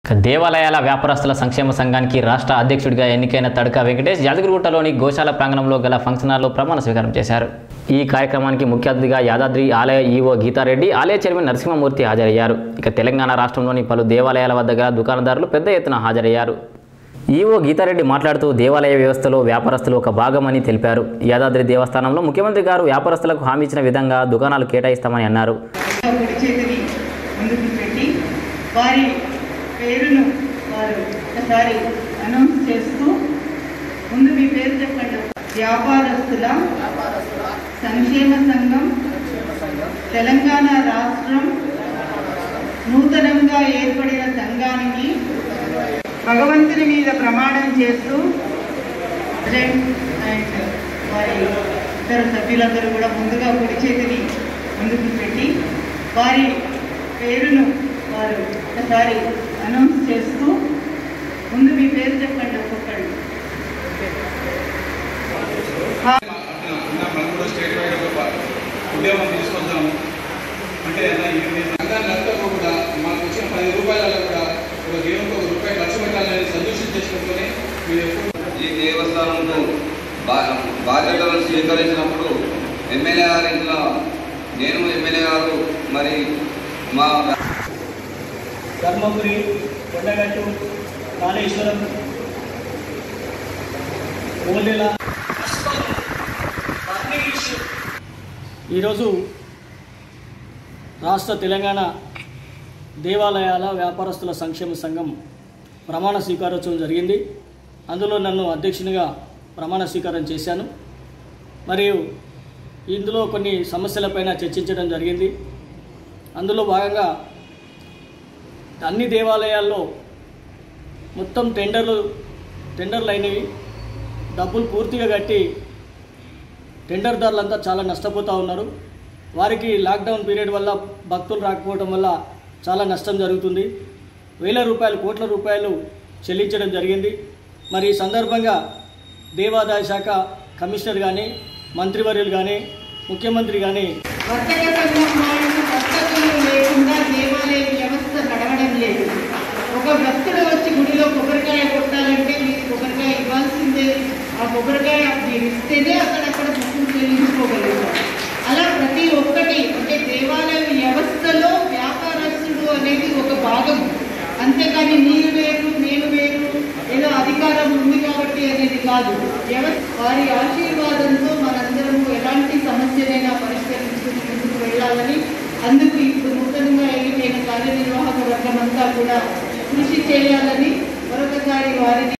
దేవాలయాల వ్యాపారస్తుల సంక్షేమ సంఘానికి రాష్ట్ర అధ్యక్షుడిగా ఎన్నికైన తడక వెంకటేష్ యాదగిరిగుట్టలోని గోశాల ప్రాంగణంలో గల ఫంక్షన్ హాల్లో ప్రమాణ స్వీకారం చేశారు. ఈ కార్యక్రమానికి ముఖ్య అతిథిగా యాదాద్రి ఆలయ ఈవో గీతారెడ్డి, ఆలయ చైర్మన్ నరసింహమూర్తి హాజరయ్యారు. ఇక తెలంగాణ రాష్ట్రంలోని పలు దేవాలయాల వద్ద గల దుకాణదారులు పెద్ద ఎత్తున హాజరయ్యారు. ఈవో గీతారెడ్డి మాట్లాడుతూ దేవాలయ వ్యవస్థలో వ్యాపారస్తులు ఒక భాగమని తెలిపారు. యాదాద్రి దేవస్థానంలో ముఖ్యమంత్రి గారు వ్యాపారస్తులకు హామీ ఇచ్చిన విధంగా దుకాణాలు కేటాయిస్తామని అన్నారు. పేరును వారు ఒకసారి అనౌన్స్ చేస్తూ ముందు మీ పేరు చెప్పండి. వ్యాపారస్తుల సంక్షేమ సంఘం తెలంగాణ రాష్ట్రం నూతనంగా ఏర్పడిన సంఘానికి భగవంతుని మీద ప్రమాణం చేస్తూ అండ్ వారి ఇతర సభ్యులందరూ కూడా ముందుగా కుడి చేతిని ముందుకు పెట్టి వారి పేరును వారు ఒకసారి అనౌన్స్ చేస్తూ ముందు మీ పేరు చెప్పండి. ఒక్కొక్కళ్ళు ఉద్యోగం తీసుకొద్దాము అంటే సంఘాన్ని కూడా మాకు వచ్చిన 10 రూపాయలలో కూడా ఒక దేవునికి ₹1 ఖర్చు పెట్టాలని సంతోషం చేసుకుంటూనే ఈ దేవస్థానంలో బాధ్యతలను స్వీకరించినప్పుడు ఎమ్మెల్యే గారి ఇంట్లో నేను ఎమ్మెల్యే గారు మరి మా ధర్మపురి, కొండగట్టు, కాళేశ్వరం, ఓలెల ఈరోజు రాష్ట్ర తెలంగాణ దేవాలయాల వ్యాపారస్తుల సంక్షేమ సంఘం ప్రమాణ స్వీకారోత్సవం జరిగింది. అందులో నన్ను అధ్యక్షునిగా ప్రమాణ స్వీకారం చేశాను. మరియు ఇందులో కొన్ని సమస్యలపైన చర్చించడం జరిగింది. అందులో భాగంగా అన్ని దేవాలయాల్లో మొత్తం టెండర్లు అయినవి, డబ్బులు పూర్తిగా కట్టి టెండర్దారులంతా చాలా నష్టపోతూ ఉన్నారు. వారికి లాక్డౌన్ పీరియడ్ వల్ల భక్తులు రాకపోవడం వల్ల చాలా నష్టం జరుగుతుంది. వేల రూపాయలు, కోట్ల రూపాయలు చెల్లించడం జరిగింది. మరి ఈ సందర్భంగా దేవాదాయ శాఖ కమిషనర్ కానీ, మంత్రివర్యులు కానీ, ముఖ్యమంత్రి కానీ ఒక భక్తుడు వచ్చి గుడిలో కొబ్బరికాయ కొట్టాలంటే మీరు కొబ్బరికాయ ఇవ్వాల్సిందే. ఆ కొబ్బరికాయ మీరు ఇస్తేనే అక్కడక్కడ మొక్కులు చెల్లించుకోగలుగుతారు. అలా ప్రతి ఒక్కటి అంటే దేవాలయ వ్యవస్థలో వ్యాపారస్తుడు అనేది ఒక భాగం. అంతేకాని మీరు వేరు నేను వేరు, ఏదో అధికారం ఉంది కాబట్టి అనేది కాదు. వారి ఆశీర్వాదంతో మనందరము ఎలాంటి సమస్యనైనా పరిష్కరించుకుని ముందుకు వెళ్ళాలని, అందుకు ఇప్పుడు నూతనంగా ఎన్నికైన కార్యనిర్వాహక వర్గం అంతా కూడా కృషి చేయాలని మరొకసారి వారిని